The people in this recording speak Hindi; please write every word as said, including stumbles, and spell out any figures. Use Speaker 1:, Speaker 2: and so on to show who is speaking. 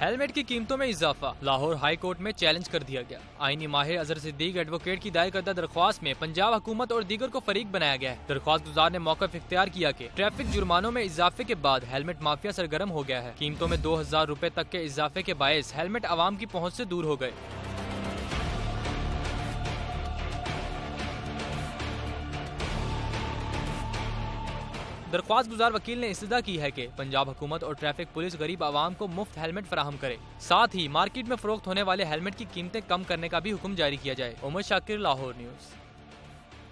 Speaker 1: हेलमेट की कीमतों में इजाफा, लाहौर हाई कोर्ट में चैलेंज कर दिया गया। आईनी माहिर अजहर सिद्दीक एडवोकेट की दायर करदा दरख्वास्त में पंजाब हुकूमत और दीगर को फरीक बनाया गया है। दरख्वास्त गुजार ने मौक़िफ़ इख्तियार किया कि ट्रैफिक जुर्मानों में इजाफे के बाद हेलमेट माफिया सरगर्म हो गया है। कीमतों में दो हजार रूपए तक के इजाफे के बायस हेलमेट आवाम की पहुँच से दूर हो गए। दरख्वास्त गुजार वकील ने इस्तदा की है कि पंजाब हुकूमत और ट्रैफिक पुलिस गरीब आवाम को मुफ्त हेलमेट फराहम करे। साथ ही मार्केट में फरोख्त होने वाले हेलमेट की कीमतें कम करने का भी हुक्म जारी किया जाए। उमर शाकिर, लाहौर न्यूज़।